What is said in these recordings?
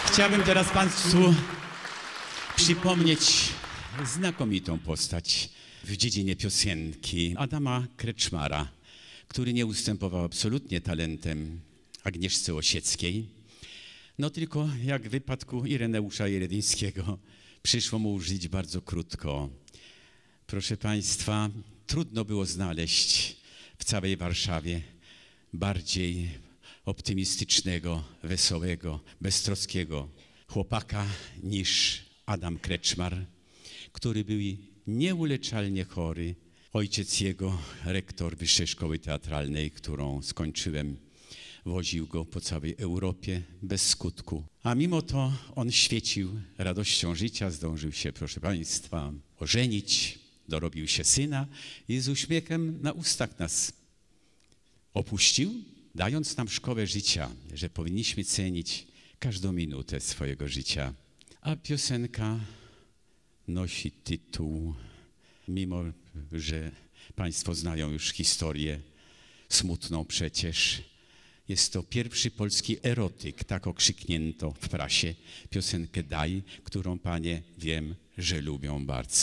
Chciałbym teraz Państwu przypomnieć znakomitą postać w dziedzinie piosenki Adama Kreczmara, który nie ustępował absolutnie talentem Agnieszce Osieckiej. No tylko jak w wypadku Ireneusza Jeredyńskiego przyszło mu żyć bardzo krótko. Proszę Państwa, trudno było znaleźć w całej Warszawie bardziej optymistycznego, wesołego, beztroskiego chłopaka niż Adam Kreczmar, który był nieuleczalnie chory. Ojciec jego, rektor Wyższej Szkoły Teatralnej, którą skończyłem, woził go po całej Europie bez skutku. A mimo to on świecił radością życia, zdążył się, proszę Państwa, ożenić, dorobił się syna i z uśmiechem na ustach nas opuścił, dając nam szkołę życia, że powinniśmy cenić każdą minutę swojego życia. A piosenka nosi tytuł, mimo że Państwo znają już historię smutną przecież, jest to pierwszy polski erotyk, tak okrzyknięto w prasie, piosenkę Daj, którą Panie wiem, że lubią bardzo.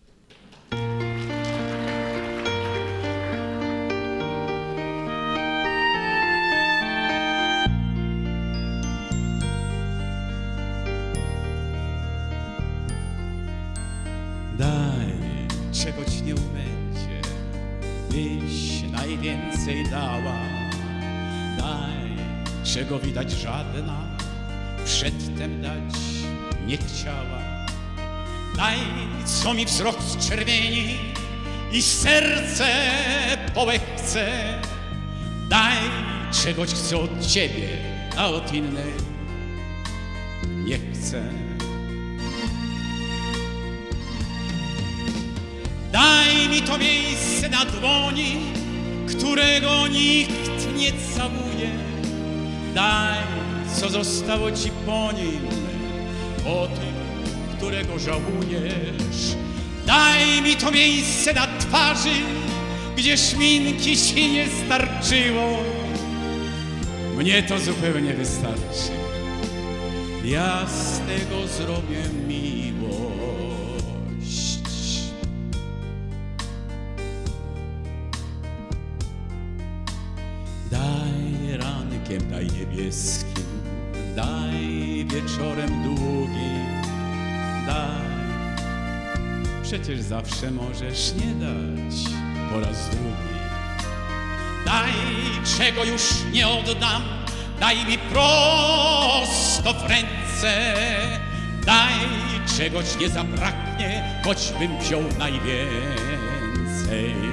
Daj, czego ci nie ubędzie, byś najwięcej dała. Daj, czego widać żadna przedtem dać nie chciała. Daj, co mi wzrok zczerwieni i serce połechce. Daj, czegoś chcę od ciebie, a od innej nie chcę. Daj mi to miejsce na dłoni, którego nikt nie całuje. Daj, co zostało ci po nim, po tym, którego żałujesz. Daj mi to miejsce na twarzy, gdzie szminki ci nie starczyło. Mnie to zupełnie wystarczy. Ja z tego zrobię miłość. Daj rankiem, daj niebieskim, daj wieczorem długim, daj. Przecież zawsze możesz nie dać po raz drugi. Daj, czego już nie oddam, daj mi prosto w ręce. Daj, czegoś nie zabraknie, choćbym wziął najwięcej.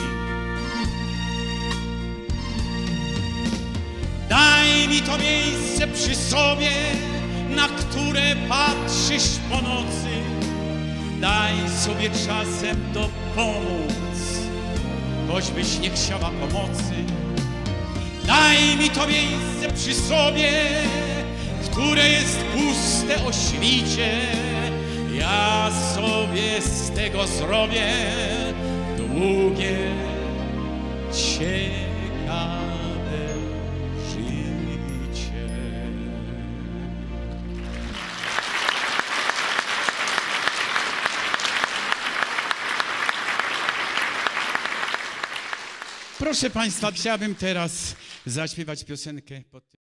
Daj mi to miejsce przy sobie, na które patrzysz po nocy. Daj sobie czasem dopomóc, choćbyś nie chciała pomocy. Daj mi to miejsce przy sobie, które jest puste o świcie. Ja sobie z tego zrobię długie, ciekawe życie. Proszę Państwa, chciałbym teraz zaśpiewać piosenkę pod